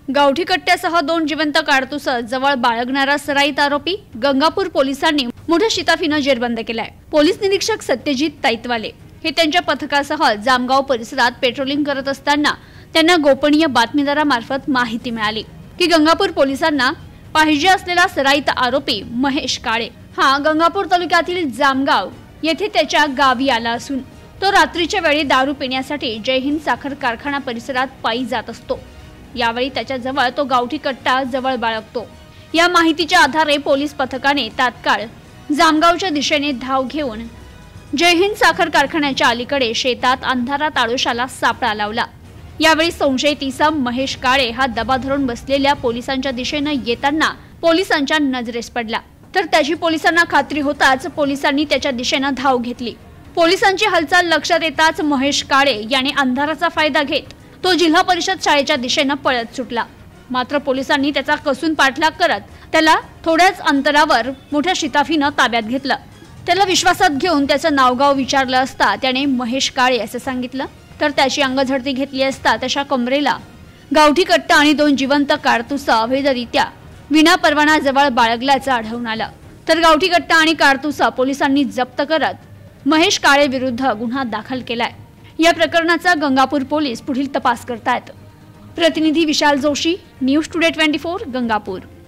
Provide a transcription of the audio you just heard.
गावठी कट्ट्यासह 2 जिवंत कारतूस जवळ बाळगणारा सराईत आरोपी गंगापूर पोलिसांनी मोठ्या शिताफीनं जेरबंद केलाय। पोलीस निरीक्षक सत्यजित ताईतवाले हे त्यांच्या पथकासह जामगाव परिसरात पेट्रोलिंग करत असताना त्यांना गोपनीय बातमीदारामार्फत माहिती मिळाली की गंगापूर पोलिसांना पाहिजे असलेला सराईत आरोपी महेश काळे हा गंगापूर तालुक्यातील जामगाव येथे त्याच्या गावी आला असून तो रात्रीच्या वेळी दारू पिण्यासाठी जय हिंद साखर कारखाना परिसरात पायी जात असतो। यावेळी त्याच्या जवळ तो गावठी कट्टा जवळ बाळगतो। या माहितीच्या आधारे पोलीस पथकाने तात्काळ जामगावच्या दिशेने धाव घेऊन जय हिंद साखर कारखान्याच्या अलीकडे शेतात अंधारात आडोशाला सापळा लावला। यावेळी संशयित इसम महेश काळे हा दबा धरून बसलेल्या पोलिसांच्या दिशेने येताना पोलिसांच्या नजरेस पडला, तर त्याची पोलिसांना खात्री होताच पोलिसांनी त्याच्या दिशेने धाव घेतली। पोलिसांची हालचाल लक्षात येताच महेश काळे याने अंधाराचा फायदा घेत तो जिल्हा परिषद शाळेच्या दिशेने पळत सुटला। मात्र पोलिसांनी त्याचा कसून पाठलाग करत त्याला थोड्याच अंतरावर मोठ्या शिताफीनं ताब्यात घेतलं। त्याला विश्वासात घेऊन त्याचं नावगाव विचारलं असता त्याने महेश काळे असं सांगितलं, तर त्याची अंगझडती घेतली असता त्याच्या कमरेला गावठी कट्टा आणि 2 जिवंत कारतूस अवैधरित्या विना परवाना जवळ बाळगल्याचं आढळून आलं। तर गावठी कट्टा आणि कारतूस पोलिसांनी जप्त करत महेश काळे विरुद्ध गुन्हा दाखल केलाय। या प्रकरणाचा गंगापूर पोलीस पुढील तपास करतायत। प्रतिनिधी विशाल जोशी, न्यूज टुडे 24 गंगापूर।